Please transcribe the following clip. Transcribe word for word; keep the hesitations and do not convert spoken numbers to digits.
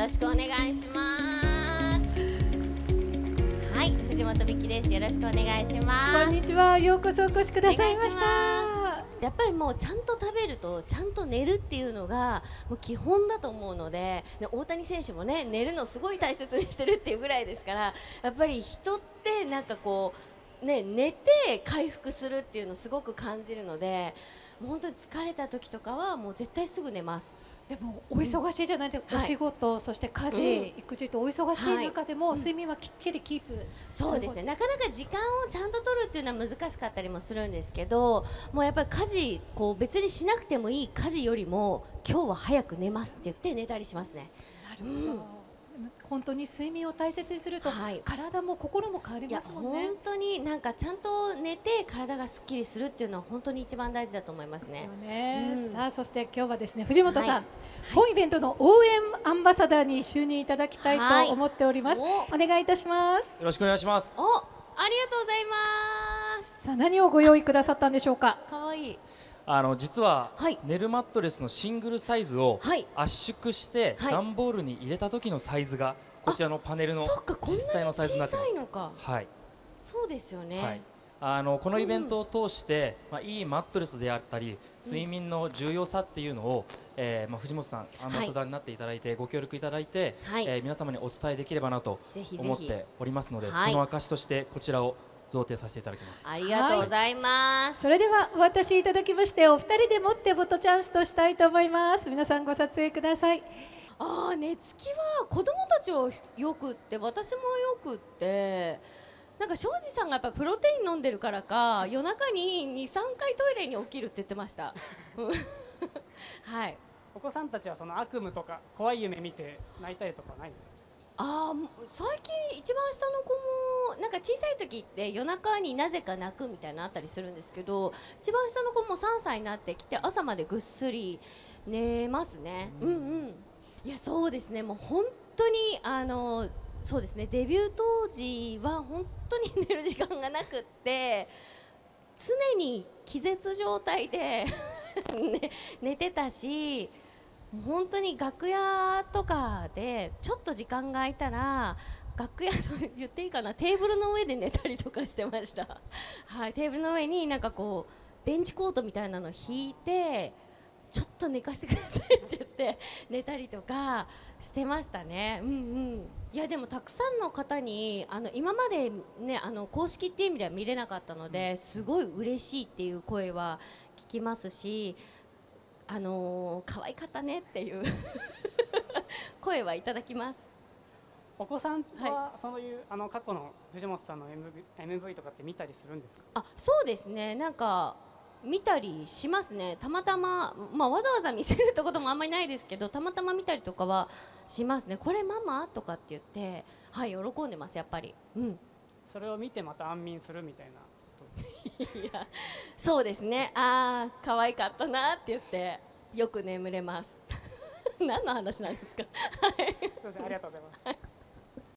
しくお願いします。はい、藤本美希です。よろしくお願いします。 こんにちは。ようこそお越しくださいました。 やっぱりもうちゃんと食べるとちゃんと寝るっていうのがもう基本だと思うので、ね、大谷選手もね寝るのすごい大切にしてるっていうぐらいですから、やっぱり人ってなんかこうね寝て回復するっていうのをすごく感じるので、もう本当に疲れた時とかはもう絶対すぐ寝ます。 でもお忙しいじゃないですか、うん、お仕事、はい、そして家事、うん、育児とお忙しい中でも、はい、睡眠はきっちりキープ、うん、 そうですね、なかなか時間をちゃんと取るっていうのは難しかったりもするんですけど、もうやっぱり家事こう別にしなくてもいい家事よりも今日は早く寝ますって言って寝たりしますね。 なるほど、うん、本当に睡眠を大切にすると、はい、体も心も変わりますもんね。 いや本当になんかちゃんと寝て体がすっきりするっていうのは本当に一番大事だと思いますね。 そうね、うん、さあそして今日はですね藤本さん、はい、本イベントの応援アンバサダーに就任いただきたいと思っております。はい、お, お願いいたします。 よろしくお願いします。 お、ありがとうございます。 さあ何をご用意くださったんでしょうか。 かわいい。 あの実は、はい、ネルマットレスのシングルサイズを圧縮して段ボールに入れた時のサイズがこちらのパネルの実際のサイズになってます。はい、 そうですよね。はい、 あのこのイベントを通して、うん、まあ、いいマットレスであったり睡眠の重要さっていうのを、えーまあ、藤本さんアンバサダーになっていただいて、はい、ご協力いただいて、はい、えー、皆様にお伝えできればなと思っておりますので、ぜひぜひその証としてこちらを贈呈させていただきます。 ありがとうございます。 はい、それではお渡しいただきまして、お二人でもってフォトチャンスとしたいと思います。皆さんご撮影ください。 ああ、寝つきは子供たちはよくって私もよくって、なんか庄司さんがやっぱプロテイン飲んでるからか夜中ににさんかいトイレに起きるって言ってましたはい。 お子さんたちはその悪夢とか怖い夢見て泣いたりとかはないんですか。 ああ、最近一番下の子もなんか小さい時って夜中になぜか泣くみたいなのあったりするんですけど、一番下の子もさんさいになってきて朝までぐっすり寝ますね。うん、うんうん、いやそうですね、もう本当にあのそうですね、デビュー当時は本当に寝る時間がなくって常に気絶状態で、ね、寝てたし、本当に楽屋とかでちょっと時間が空いたら楽屋と言っていいかな、テーブルの上で寝たりとかしてました。はい、テーブルの上になんかこうベンチコートみたいなの引いてちょっと寝かしてくださいって言って寝たりとかしてましたね。うんうん。いやでもたくさんの方にあの今までねあの公式っていう意味では見れなかったので、すごい嬉しいっていう声は聞きますし、あのー、可愛かったねっていう声はいただきます。 お子さんは、はい、そういうあの過去の藤本さんの エムブイ, エムブイとかって見たりするんですか。 あ、そうですね、なんか見たりしますね。たまたま、まあ、わざわざ見せるってこともあんまりないですけど、たまたま見たりとかはしますね。これママとかって言って、はい、喜んでますやっぱり。うん。 それを見てまた安眠するみたいないや、そうですね、ああ可愛かったなって言ってよく眠れます何の話なんですか。はい、 すいません、ありがとうございます。